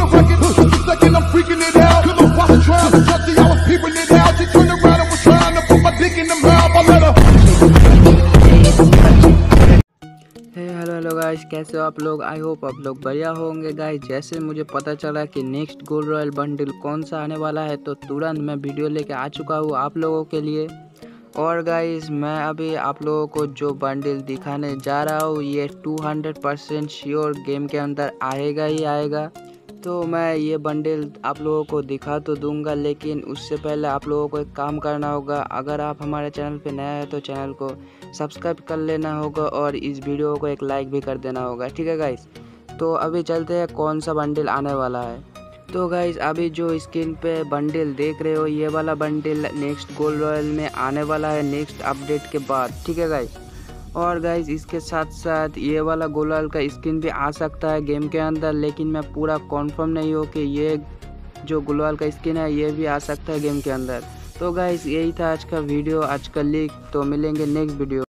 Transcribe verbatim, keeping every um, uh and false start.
the record. Just a second, I'm freaking it out. Cause I'm watching trying to touch it, I was peeping it out. She turned around and was trying to put my dick in the mouth. I let her. Hello hello guys, कैसे हो आप लोग। I hope आप लोग बढ़िया होंगे guys. जैसे मुझे पता चला कि नेक्स्ट गोल्ड रॉयल बंडल कौन सा आने वाला है, तो तुरंत मैं वीडियो लेके आ चुका हूँ आप लोगों के लिए। और गाइस, मैं अभी आप लोगों को जो बंडल दिखाने जा रहा हूँ, ये two hundred percent sure game के अंदर आएगा ही आएगा। तो मैं ये बंडल आप लोगों को दिखा तो दूंगा, लेकिन उससे पहले आप लोगों को एक काम करना होगा। अगर आप हमारे चैनल पे नया है तो चैनल को सब्सक्राइब कर लेना होगा और इस वीडियो को एक लाइक भी कर देना होगा, ठीक है गाइस। तो अभी चलते हैं कौन सा बंडल आने वाला है। तो गाइस, अभी जो स्क्रीन पे बंडल देख रहे हो, ये वाला बंडल नेक्स्ट गोल्ड रॉयल में आने वाला है नेक्स्ट अपडेट के बाद, ठीक है गाइस। और गाइस, इसके साथ साथ ये वाला गोल्ड रॉयल का स्किन भी आ सकता है गेम के अंदर, लेकिन मैं पूरा कॉन्फर्म नहीं हूँ कि ये जो गोल्ड रॉयल का स्किन है ये भी आ सकता है गेम के अंदर। तो गाइस, यही था आज का वीडियो, आज का लीक। तो मिलेंगे नेक्स्ट वीडियो।